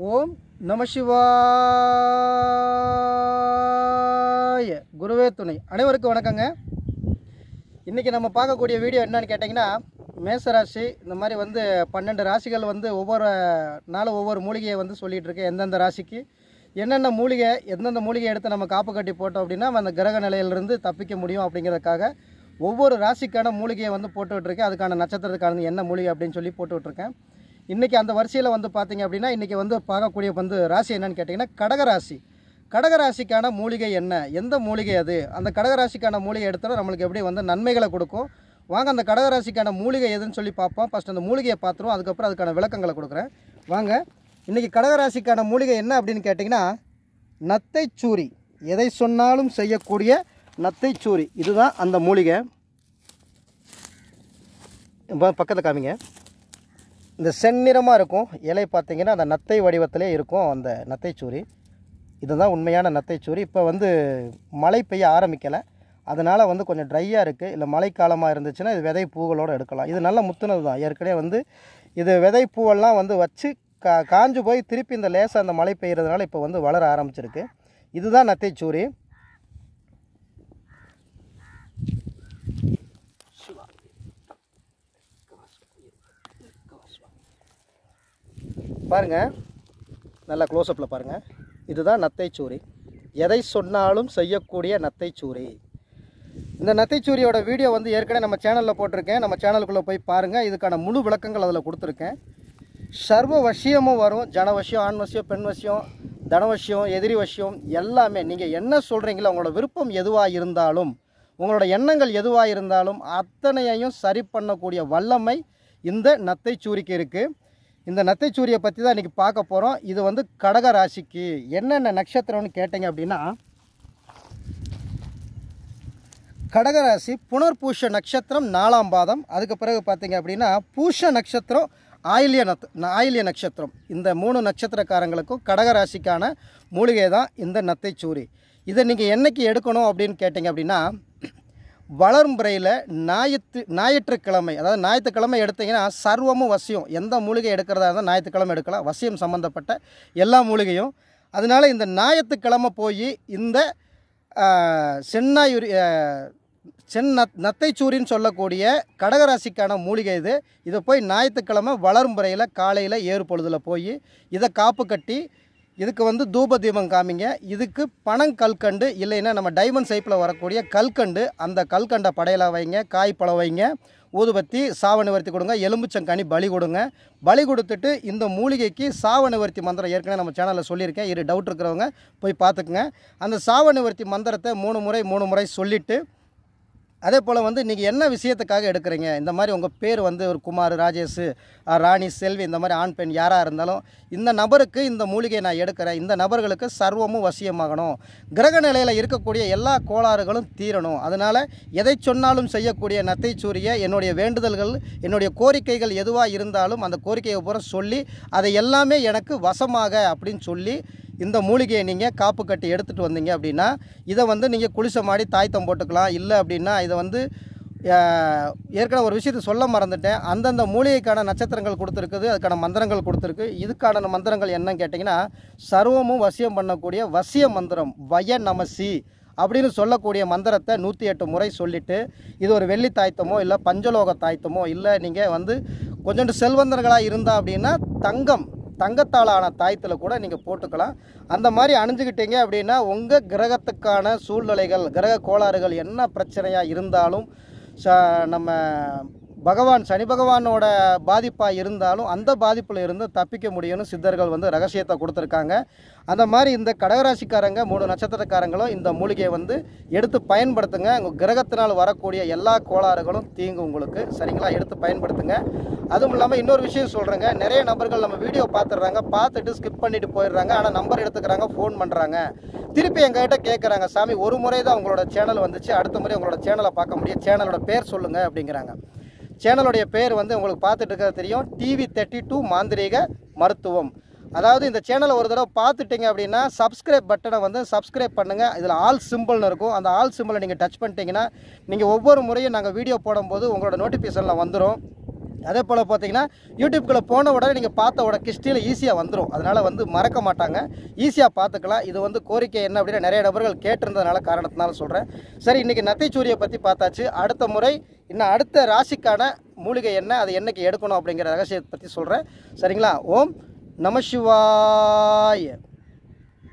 ஓம் நம சிவாய குருவே துணை. அனைவருக்கும் வணக்கங்க. இன்றைக்கி நம்ம பார்க்கக்கூடிய வீடியோ என்னன்னு கேட்டிங்கன்னா, மேசராசி இந்த மாதிரி 12 ராசிகள் ஒவ்வொரு நாளும் ஒவ்வொரு மூலிகையை சொல்லிகிட்ருக்கேன். எந்தெந்த ராசிக்கு என்னென்ன மூலிகை, எந்தெந்த மூலிகை எடுத்து நம்ம காப்பு கட்டி போட்டோம் அப்படின்னா அந்த கிரக நிலையிலிருந்து தப்பிக்க முடியும் அப்படிங்கிறதுக்காக ஒவ்வொரு ராசிக்கான மூலிகையை போட்டுக்கிட்டுருக்கேன். அதுக்கான நட்சத்திரத்துக்கான என்ன மூலிகை அப்படின்னு சொல்லி போட்டுக்கிட்டுருக்கேன். இன்றைக்கி அந்த வரிசையில் பார்த்தீங்க அப்படின்னா இன்றைக்கி பார்க்கக்கூடிய ராசி என்னன்னு கேட்டிங்கன்னா கடகராசி. கடகராசிக்கான மூலிகை என்ன, எந்த மூலிகை அது, அந்த கடகராசிக்கான மூலிகை எடுத்தாலும் நம்மளுக்கு எப்படி நன்மைகளை கொடுக்கும். வாங்க அந்த கடகராசிக்கான மூலிகை எதுன்னு சொல்லி பார்ப்போம். ஃபஸ்ட் அந்த மூலிகையை பார்த்துருவோம், அதுக்கப்புறம் அதுக்கான விளக்கங்களை கொடுக்குறேன். வாங்க. இன்றைக்கி கடகராசிக்கான மூலிகை என்ன அப்படின்னு கேட்டிங்கன்னா நத்தைச்சூரி. எதை சொன்னாலும் செய்யக்கூடிய நத்தைச்சூரி, இதுதான் அந்த மூலிகை. பக்கத்தில் காமிங்க. இந்த செந்நிறமாக இருக்கும் இலை, பார்த்தீங்கன்னா அந்த நத்தை வடிவத்திலே இருக்கும் அந்த நத்தைச்சூரி. இதுதான் உண்மையான நத்தைச்சூரி. இப்போ மழை பெய்ய ஆரம்பிக்கலை, அதனால் கொஞ்சம் ட்ரையாக இருக்குது. இல்லை மழைக்காலமாக இருந்துச்சுன்னா இது விதை பூகளோடு எடுக்கலாம். இது நல்ல முத்துனது தான். ஏற்கனவே இது விதை பூவெல்லாம் வச்சு காஞ்சு போய் திருப்பி இந்த லேசாக அந்த மழை பெய்கிறதுனால இப்போ வளர ஆரம்பிச்சிருக்கு. இதுதான் நத்தைச்சூரி. பாருங்கள், நல்லா க்ளோஸ்அப்பில் பாருங்கள். இதுதான் நத்தைச்சூரி. எதை சொன்னாலும் செய்யக்கூடிய நத்தைச்சூரி. இந்த நத்தைச்சூரியோட வீடியோ ஏற்கனவே நம்ம சேனலில் போட்டிருக்கேன். நம்ம சேனலுக்குள்ளே போய் பாருங்கள். இதுக்கான முழு விளக்கங்கள் அதில் கொடுத்துருக்கேன். சர்வ வசியமும் வரும். ஜனவசியம், ஆண் வசியம், பெண் வசியம், தனவசியம், எதிரி வசியம், எல்லாமே நீங்கள் என்ன சொல்கிறீங்களோ, உங்களோட விருப்பம் எதுவாக இருந்தாலும், உங்களோட எண்ணங்கள் எதுவாக இருந்தாலும் அத்தனையையும் சரி பண்ணக்கூடிய வல்லமை இந்த நத்தைச்சூரிக்கு இருக்குது. இந்த நத்தைச்சூரியை பற்றி தான் இன்றைக்கி பார்க்க போகிறோம். இது கடக ராசிக்கு என்னென்ன நட்சத்திரம்னு கேட்டிங்க அப்படின்னா, கடகராசி புனர்பூஷ நட்சத்திரம் 4ஆம் பாதம். அதுக்கு பிறகு பார்த்திங்க அப்படின்னா பூஷ நட்சத்திரம், ஆயில்ய நட்சத்திரம். இந்த 3 நட்சத்திரக்காரங்களுக்கும் கடகராசிக்கான மூலிகை தான் இந்த நத்தைச்சூரி. இதை நீங்கள் என்றைக்கு எடுக்கணும் அப்படின்னு கேட்டிங்க அப்படின்னா வளர்ம்புறையில் ஞாயிற்றுக்கிழமை, அதாவது ஞாயிற்றுக்கிழமை எடுத்திங்கன்னா சர்வமும் வசியம். எந்த மூலிகை எடுக்கிறதா இருந்தால் ஞாயிற்றுக்கிழமை எடுக்கலாம், வசியம் சம்மந்தப்பட்ட எல்லா மூலிகையும். அதனால் இந்த ஞாயிற்றுக்கிழமை போய் இந்த நத்தைச்சூரின்னு சொல்லக்கூடிய கடகராசிக்கான மூலிகை இது. இதை போய் ஞாயிற்றுக்கிழமை வளர்ம்புறையில் காலையில் ஏறு பொழுதில் போய் இதை காப்பு கட்டி இதுக்கு தூப தீபம் காமிங்க. இதுக்கு பனங்கல்கண்டு இல்லைன்னா நம்ம டைமண்ட் ஷேப்பில் வரக்கூடிய கல்கண்டு, அந்த கல்கண்டை படையலாக வைங்க, காய் பழம் வைங்க, ஊதுபத்தி சாவ நிவர்த்தி கொடுங்க, எலும்புச்சங்கனி பலி கொடுங்க. பலி கொடுத்துட்டு இந்த மூலிகைக்கு சாவ நிவர்த்தி மந்திரம் ஏற்கனவே நம்ம சேனலில் சொல்லியிருக்கேன். டவுட் இருக்கிறவங்க போய் பார்த்துக்குங்க. அந்த சாவ நிவர்த்தி மந்திரத்தை 3 முறை சொல்லிவிட்டு, அதே போல் நீங்கள் என்ன விஷயத்துக்காக எடுக்கிறீங்க, இந்த மாதிரி உங்கள் பேர் ஒரு குமார், ராஜேஷ், ராணி, செல்வி, இந்த மாதிரி ஆண் பெண் யாராக இருந்தாலும் இந்த நபருக்கு இந்த மூலிகையை நான் எடுக்கிறேன், இந்த நபர்களுக்கு சர்வமும் வசியமாகணும், கிரக நிலையில் இருக்கக்கூடிய எல்லா கோளாறுகளும் தீரணும், அதனால் எதை சொன்னாலும் செய்யக்கூடிய நத்தைச்சூரியை என்னுடைய வேண்டுதல்கள், என்னுடைய கோரிக்கைகள் எதுவாக இருந்தாலும் அந்த கோரிக்கையை பூரா சொல்லி அதை எல்லாமே எனக்கு வசமாக அப்படின்னு சொல்லி இந்த மூலிகையை நீங்கள் காப்பு கட்டி எடுத்துகிட்டு வந்தீங்க அப்படின்னா இதை நீங்கள் குளிசை மாடி தாய்த்தம் போட்டுக்கலாம். இல்லை அப்படின்னா இதை ஏற்கனவே ஒரு விஷயத்தை சொல்ல மறந்துட்டேன். அந்தந்த மூலிகைக்கான நட்சத்திரங்கள் கொடுத்துருக்குது, அதுக்கான மந்திரங்கள் கொடுத்துருக்கு. இதுக்கான மந்திரங்கள் என்னன்னு கேட்டிங்கன்னா சர்வமும் வசியம் பண்ணக்கூடிய வசிய மந்திரம் வய நமசி அப்படின்னு சொல்லக்கூடிய மந்திரத்தை 108 முறை சொல்லிவிட்டு, இது ஒரு வெள்ளி தாய்த்தமோ இல்லை பஞ்சலோக தாய்த்தமோ இல்லை நீங்கள் கொஞ்சோண்டு செல்வந்தர்களாக இருந்தால் அப்படின்னா தங்கத்தாலான தாயத்தில் கூட நீங்கள் போட்டுக்கலாம். அந்த மாதிரி அணிஞ்சுக்கிட்டீங்க அப்படின்னா உங்கள் கிரகத்துக்கான சூழ்நிலைகள், கிரக கோளாறுகள் என்ன பிரச்சனையாக இருந்தாலும், நம்ம சனி பகவானோட பாதிப்பாக இருந்தாலும் அந்த பாதிப்பில் இருந்து தப்பிக்க முடியும்னு சித்தர்கள் ரகசியத்தை கொடுத்துருக்காங்க. அந்த மாதிரி இந்த கடகராசிக்காரங்க 3 நட்சத்திரக்காரங்களும் இந்த மூலிகையை எடுத்து பயன்படுத்துங்க. உங்கள் கிரகத்தினால் வரக்கூடிய எல்லா கோளாறுகளும் தீங்கு உங்களுக்கு. சரிங்களா? எடுத்து பயன்படுத்துங்க. அதுவும் இல்லாமல் இன்னொரு விஷயம் சொல்கிறேங்க. நிறைய நபர்கள் நம்ம வீடியோ பார்த்துடுறாங்க, பார்த்துட்டு ஸ்கிப் பண்ணிட்டு போயிடுறாங்க. ஆனால் நம்பர் எடுத்துக்கிறாங்க, ஃபோன் பண்ணுறாங்க, திருப்பி எங்ககிட்ட கேட்குறாங்க, சாமி ஒரு முறை தான் உங்களோட சேனல் வந்துச்சு, அடுத்த முறை உங்களோட சேனலை பார்க்க முடியும், சேனலோட பேர் சொல்லுங்கள் அப்படிங்கிறாங்க. சேனலுடைய பேர் உங்களுக்கு பார்த்துட்டு இருக்கிறது தெரியும், TV32 மாந்திரீக மருத்துவம். அதாவது இந்த சேனலை ஒரு தடவை பார்த்துட்டிங்க அப்படின்னா சப்ஸ்கிரைப் பட்டனை சப்ஸ்கிரைப் பண்ணுங்கள். இதில் ஆல் சிம்பிள்னு இருக்கும். அந்த ஆல் சிம்பிளை நீங்கள் டச் பண்ணிட்டீங்கன்னா நீங்கள் ஒவ்வொரு முறையும் நாங்கள் வீடியோ போடும்போது உங்களோட நோட்டிஃபிகேஷனில் வந்துடும். அதே போல் பார்த்தீங்கன்னா யூடியூப்குள்ளே போன உடனே நீங்கள் பார்த்த உடனே கிஸ்டியில் ஈஸியாக வந்துடும். அதனால் வந்து மறக்க மாட்டாங்க, ஈஸியாக பார்த்துக்கலாம். இது வந்து கோரிக்கை என்ன அப்படின்னா நிறைய நபர்கள் கேட்டிருந்ததுனால காரணத்தினால சொல்கிறேன். சரி, இன்றைக்கி நத்தைச்சூரியை பற்றி பார்த்தாச்சு. அடுத்த முறை இன்னும் அடுத்த ராசிக்கான மூலிகை என்ன, அது என்னைக்கு எடுக்கணும் அப்படிங்கிற ரகசியத்தை பற்றி சொல்கிறேன். சரிங்களா? ஓம் நம சிவாய.